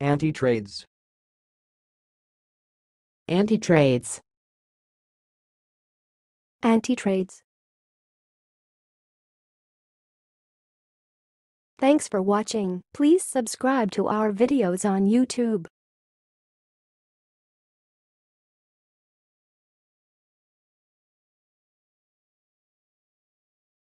Antitrades. Antitrades. Antitrades. Thanks for watching. Please subscribe to our videos on YouTube.